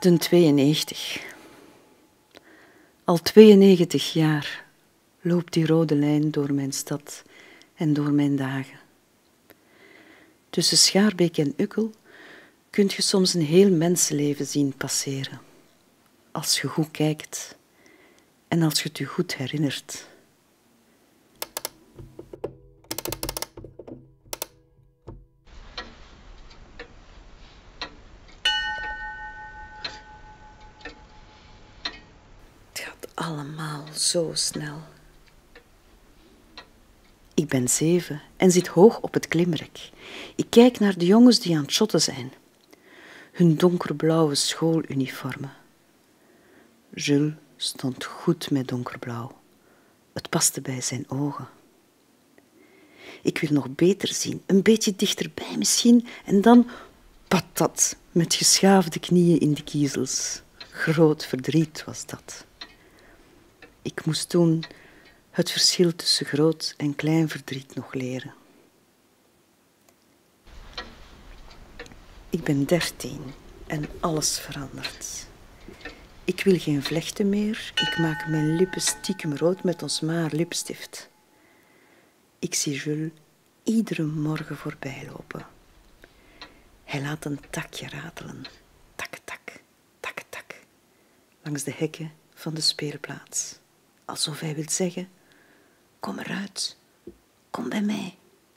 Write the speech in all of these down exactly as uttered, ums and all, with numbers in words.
De tweeënnegentig. Al tweeënnegentig jaar loopt die rode lijn door mijn stad en door mijn dagen. Tussen Schaarbeek en Ukkel kun je soms een heel mensenleven zien passeren. Als je goed kijkt en als je het je goed herinnert. Het gaat allemaal zo snel. Ik ben zeven en zit hoog op het klimrek. Ik kijk naar de jongens die aan het shotten zijn. Hun donkerblauwe schooluniformen. Jules stond goed met donkerblauw. Het paste bij zijn ogen. Ik wil nog beter zien, een beetje dichterbij misschien, en dan patat, met geschaafde knieën in de kiezels. Groot verdriet was dat. Ik moest toen het verschil tussen groot en klein verdriet nog leren. Ik ben dertien en alles verandert. Ik wil geen vlechten meer. Ik maak mijn lippen stiekem rood met ons maar lipstift. Ik zie Jules iedere morgen voorbij lopen. Hij laat een takje ratelen. Tak, tak, tak, tak. Langs de hekken van de speelplaats. Alsof hij wil zeggen: kom eruit, kom bij mij.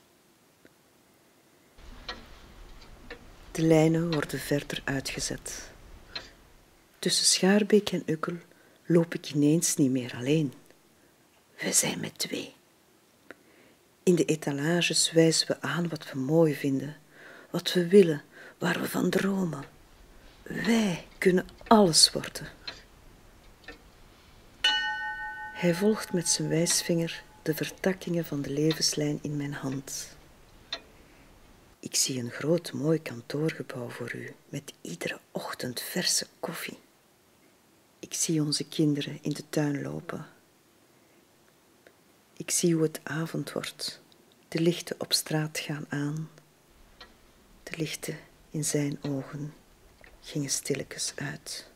De lijnen worden verder uitgezet. Tussen Schaarbeek en Ukkel loop ik ineens niet meer alleen. We zijn met twee. In de etalages wijzen we aan wat we mooi vinden, wat we willen, waar we van dromen. Wij kunnen alles worden. Hij volgt met zijn wijsvinger de vertakkingen van de levenslijn in mijn hand. Ik zie een groot mooi kantoorgebouw voor u, met iedere ochtend verse koffie. Ik zie onze kinderen in de tuin lopen. Ik zie hoe het avond wordt. De lichten op straat gaan aan. De lichten in zijn ogen gingen stilletjes uit.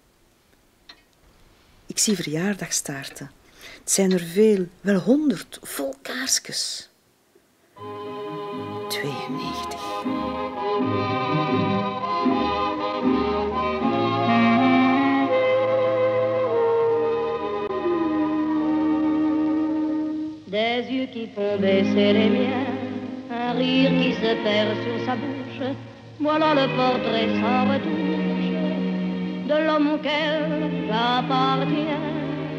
Ik zie verjaardagstaarten. Het zijn er veel, wel honderd, vol kaarsjes. tweeënnegentig. Des yeux qui font baisser les miens, un rire qui se perd sur sa bouche, voilà le portrait sans retouche de l'homme auquel j'appartiens.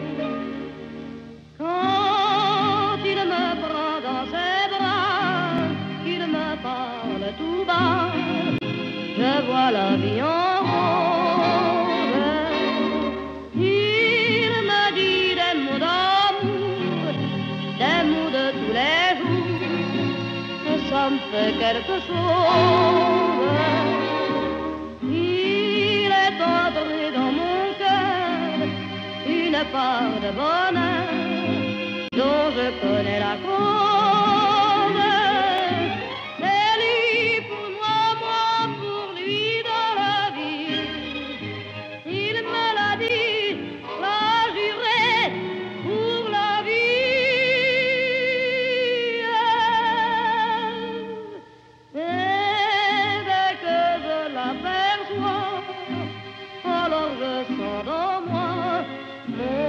Quand il me prend dans ses bras, qu'il me parle tout bas, je vois la vie en rose. Il me dit des mots d'amour, des mots de tous les jours, ça me fait quelque chose. Il est entré dans mon cœur une part de bonheur dont je connais la cause. C'est lui pour moi, moi pour lui dans la vie. Il me l'a dit, l'a juré pour la vie. Et dès que je l'aperçois, alors je sens dans moi mon